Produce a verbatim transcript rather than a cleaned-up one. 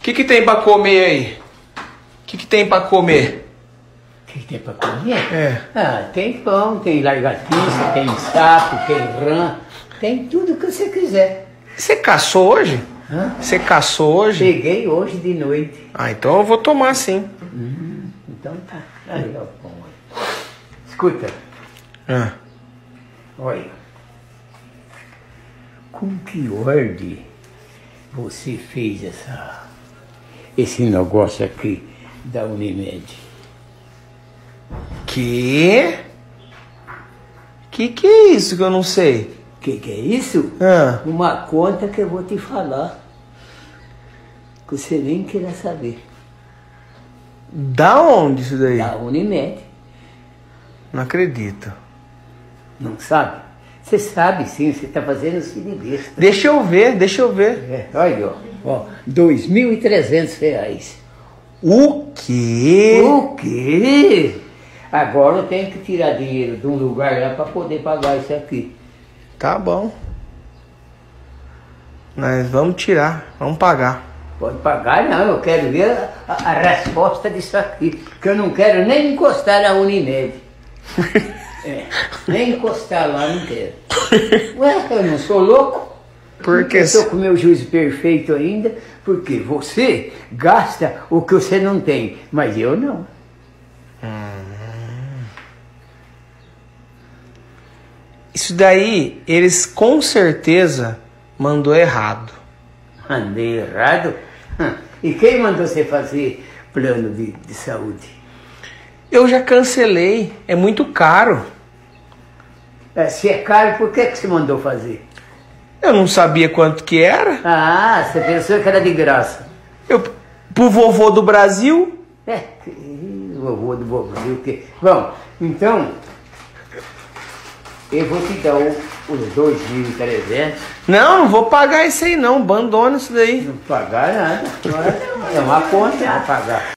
que que tem pra comer aí? O que que tem pra comer? O que, que tem pra comer? É. Ah, tem pão, tem largatiça, tem sapo, tem rã, tem tudo que você quiser. Você caçou hoje? Hã? Você caçou hoje? Cheguei hoje de noite. Ah, então eu vou tomar sim. Hum, então tá. Aí, ó, pão. Escuta, Ah. olha. Com que ordem você fez essa, esse negócio aqui da Unimed? Que? Que que é isso que eu não sei? Que que é isso? Ah. Uma conta que eu vou te falar, que você nem queira saber. Da onde isso daí? Da Unimed. Não acredito. Não sabe? Você sabe sim, você está fazendo isso de besta. Deixa eu ver, deixa eu ver. É, olha, ó, ó, dois mil e trezentos reais. O quê? O quê? Agora eu tenho que tirar dinheiro de um lugar lá para poder pagar isso aqui. Tá bom. Nós vamos tirar, vamos pagar. Pode pagar não, eu quero ver a, a, a resposta disso aqui. Porque eu não quero nem encostar na Unimed. É, nem encostar lá, não quero. Ué, eu não sou louco? Porque Eu estou com o meu juízo perfeito ainda, porque você gasta o que você não tem, mas eu não. isso daí, eles com certeza mandou errado. Andei errado? Hum, E quem mandou você fazer plano de, de saúde? Eu já cancelei, é muito caro. É, se é caro, por que, que você mandou fazer? Eu não sabia quanto que era. Ah, você pensou que era de graça. Eu, pro vovô do Brasil, É, que- vovô do vovô, o quê? Bom, então, eu vou te dar o- os dois mil e trezentos. não, não vou pagar isso aí não, abandona isso daí. Não pagar nada. É uma conta, não pagar.